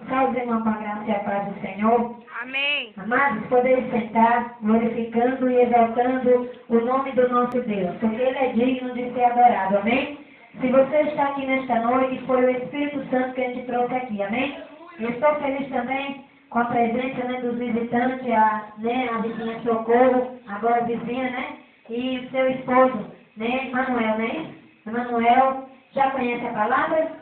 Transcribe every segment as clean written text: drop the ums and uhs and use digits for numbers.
Salve, irmão, com a graça e a paz do Senhor. Amém. Amados, podeis sentar, glorificando e exaltando o nome do nosso Deus, porque Ele é digno de ser adorado, amém? Se você está aqui nesta noite, foi o Espírito Santo que a gente trouxe aqui, amém? Eu estou feliz também com a presença, dos visitantes, a vizinha Socorro, agora vizinha, e o seu esposo, Emanuel, Emanuel, já conhece a palavra?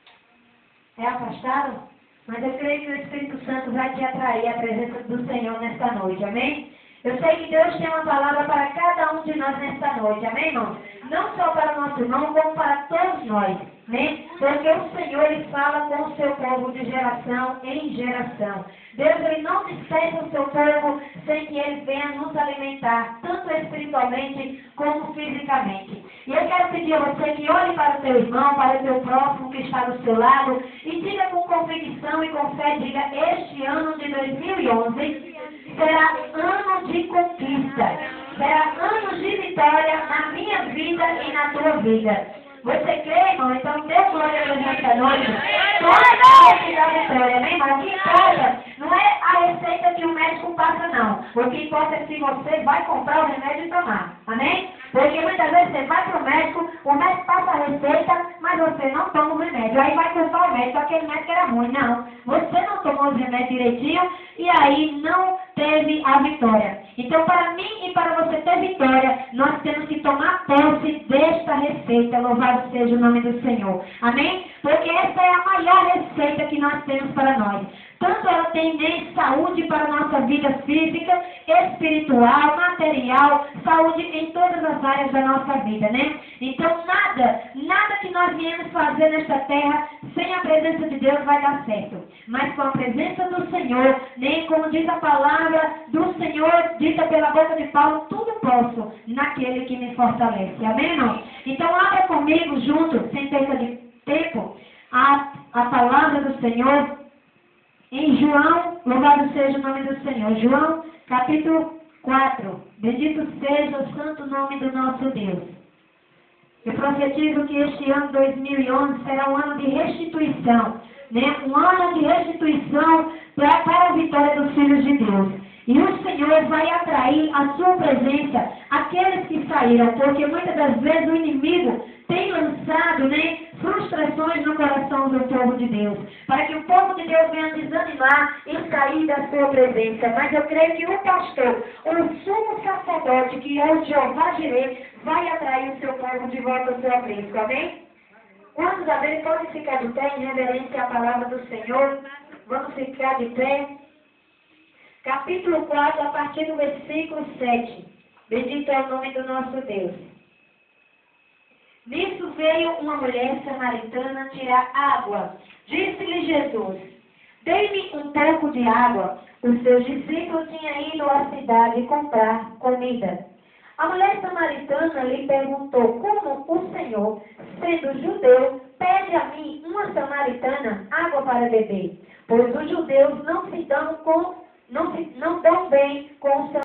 É afastado? Mas eu creio que o Espírito Santo vai te atrair à presença do Senhor nesta noite, amém? Eu sei que Deus tem uma palavra para cada um de nós nesta noite, amém, irmão? Não só para o nosso irmão, como para todos nós, né? Porque o Senhor, Ele fala com o seu povo de geração em geração. Deus, Ele não dispensa o seu povo sem que Ele venha nos alimentar, tanto espiritualmente como fisicamente. E eu quero pedir a você que olhe para o teu irmão, para o teu próximo que está do seu lado, e diga com convicção e com fé, diga, este ano de 2011 será ano de conquista, será ano de vitória na minha vida e na tua vida. Você crê, irmão? Então dê glória a Deus nesta noite. Toda te dá vitória, né, irmão? O que importa não é a receita que o médico passa, não. O que importa é se você vai comprar o remédio e tomar. Amém? Porque muitas vezes você vai para o médico passa a receita, mas você não toma o remédio. Aí vai culpar o médico, aquele médico era ruim. Não, você não tomou os remédios direitinho e aí não teve a vitória. Então, para mim e para você ter vitória, nós temos que tomar posse desta receita. Louvado seja o nome do Senhor. Amém? Porque essa é a maior receita que nós temos para nós. Tanto ela tem saúde para a nossa vida física, espiritual, material, saúde em todas as áreas da nossa vida, né? Então, nada que nós viemos fazer nesta terra, sem a presença de Deus vai dar certo. Mas com a presença do Senhor, como diz a palavra do Senhor, dita pela boca de Paulo, tudo posso naquele que me fortalece. Amém, irmão? Então, abra comigo junto, sem perda de tempo, a palavra do Senhor em João, louvado seja o nome do Senhor. João, capítulo 4. Bendito seja o santo nome do nosso Deus. Eu profetizo que este ano 2011 será um ano de restituição, um ano de restituição para a vitória dos filhos de Deus. E o Senhor vai atrair a sua presença aqueles que saíram, porque muitas das vezes o inimigo tem lançado, frustrações no coração do povo de Deus, para que o povo de Deus venha desanimar e sair da sua presença. Mas eu creio que o pastor, o sumo sacerdote, que é o Jeová Jireh, vai atrair o seu povo de volta ao seu aprisco. Amém? Quantos haverem podem ficar de pé em reverência à palavra do Senhor? Vamos ficar de pé. Capítulo 4, a partir do versículo 7. Bendito é o nome do nosso Deus. Nisso veio uma mulher samaritana tirar água. Disse-lhe Jesus, dê-me um pouco de água. Os seus discípulos tinham ido à cidade comprar comida. A mulher samaritana lhe perguntou, como o Senhor, sendo judeu, pede a mim, uma samaritana, água para beber? Pois os judeus não dão bem com os